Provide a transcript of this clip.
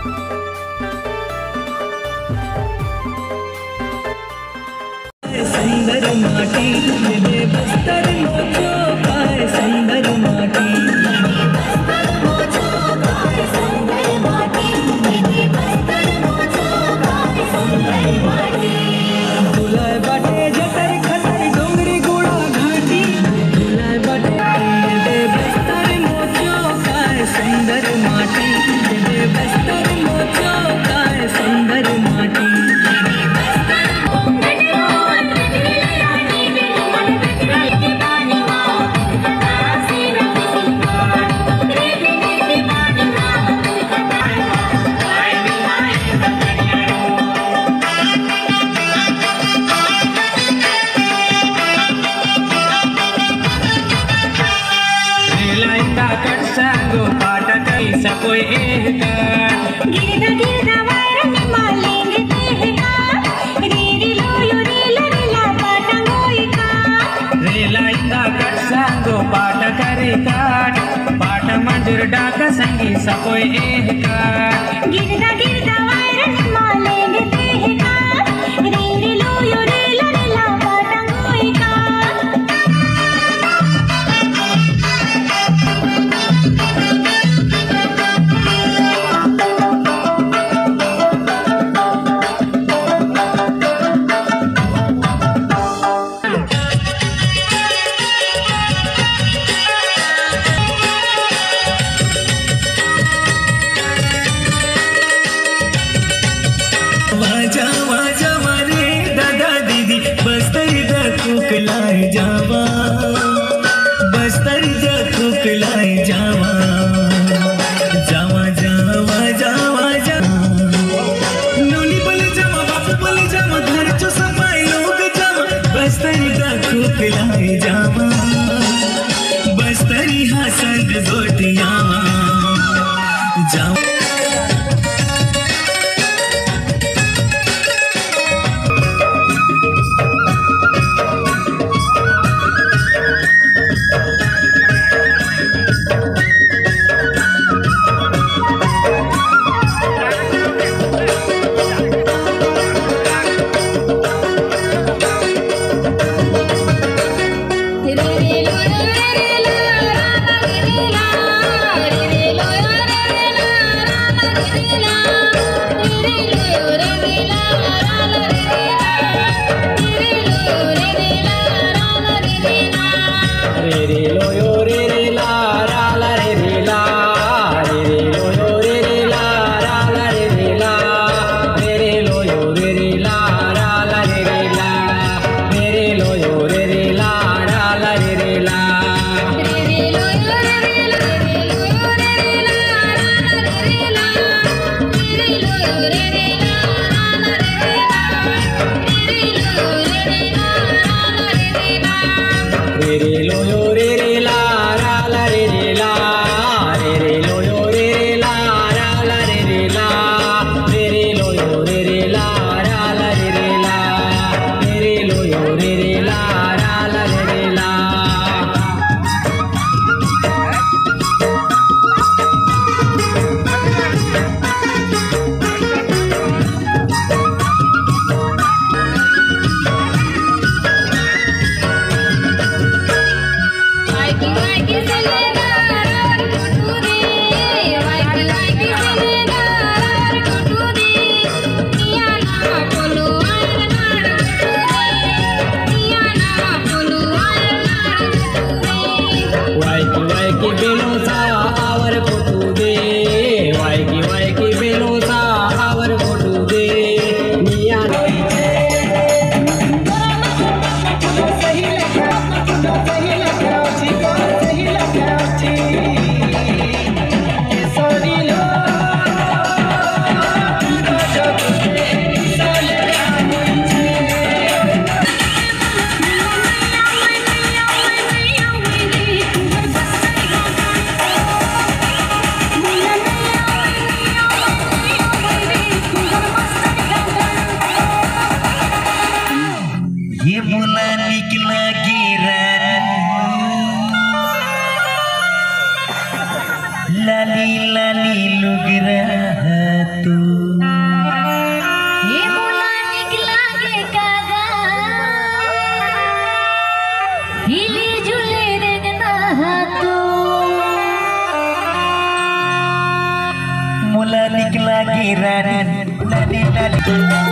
सुंदर माटी ये बस्तर मोचो काय सुंदर माटी दुलाय बाटे जतर खतर डोंगरी गोड़ा घाटी दुलाय बाटे ये बस्तर मोचो काय सुंदर माटी ये बस्तर मोचो काय सुंदर माटी कटसांगो पाटा कैसा कोई एहका गिरदा गिरदा वायरन मालेंगे तेहका रीरी लोयो रीला रीला पाटा गोइका रेला इंदा कटसांगो पाटा करे काट पाटा मंजूर डाका संगी सा कोई एहका गिरदा गिरदा वायरन मालेंगे तेहका रीरी लोयो रीला रीला पाटा गोइका वाजा वाजा मारे दादा दीदी बस्तरी दा कुकलाय जावा बस्तरी दा कुकलाय जावा जावा जावा जावा जा नोनी बोले जावा बापू बोले जावा घर चो सफाई लोग जावा बस्तरी दा कुकलाय जावा बस्तरी हा संग गोटिया जावा लाली लाली लुगरा गिरन लली लली